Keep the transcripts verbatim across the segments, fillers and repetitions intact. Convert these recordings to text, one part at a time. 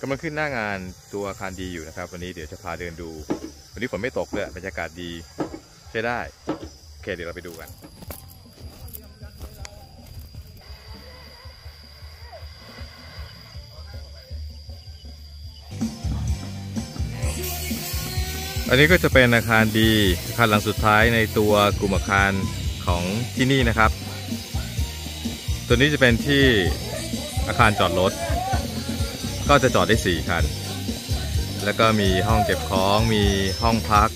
กำลังขึ้นหน้างานตัวอาคารดีอยู่นะครับวันนี้เดี๋ยวจะพาเดินดูวันนี้ฝนไม่ตกเลยบรรยากาศดีใช้ได้โอเคเดี๋ยวเราไปดูกันอันนี้ก็จะเป็นอาคารดีอาคารหลังสุดท้ายในตัวกลุ่มอาคารของที่นี่นะครับตัวนี้จะเป็นที่อาคารจอดรถก็จะจอดได้สี่คันแล้วก็มีห้องเก็บของมีห้องพัก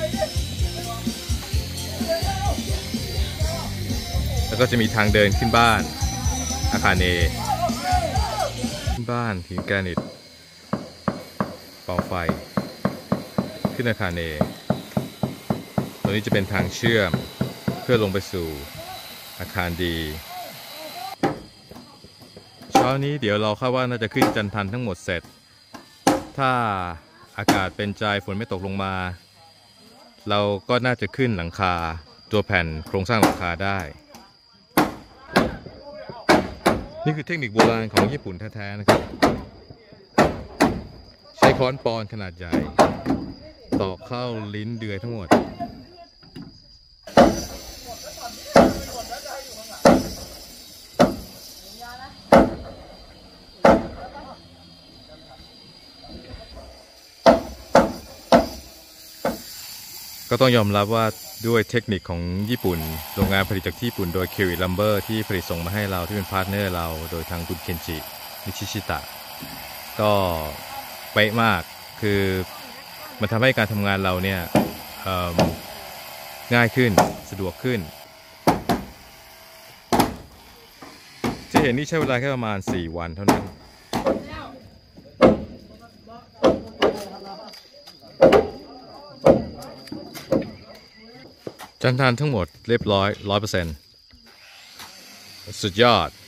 แล้วก็จะมีทางเดินขึ้นบ้านอาคาร A ขึ้นบ้านหินแกรนิตเป่าไฟขึ้นอาคาร A ตัวนี้จะเป็นทางเชื่อมเพื่อลงไปสู่อาคารดีเช้านี้เดี๋ยวเราคาดว่าน่าจะขึ้นจันทันทั้งหมดเสร็จถ้าอากาศเป็นใจฝนไม่ตกลงมาเราก็น่าจะขึ้นหลังคาตัวแผ่นโครงสร้างหลังคาได้นี่คือเทคนิคโบราณของญี่ปุ่นแท้ๆนะครับใช้ค้อนปอนขนาดใหญ่ตอกเข้าลิ้นเดือยทั้งหมดก็ต้องยอมรับว่าด้วยเทคนิคของญี่ปุ่นโรงงานผลิตจากญี่ปุ่นโดย Kiwi Lumber ที่ผลิตส่งมาให้เราที่เป็นพาร์ทเนอร์เราโดยทางคุณเคนจินิชิชิตะก็เป๊ะมากคือมันทำให้การทำงานเราเนี่ยง่ายขึ้นสะดวกขึ้นที่เห็นนี่ใช้เวลาแค่ประมาณสี่วันเท่านั้นจันทานทั้งหมดเรียบร้อย ร้อยเปอร์เซ็นต์ สุดยอด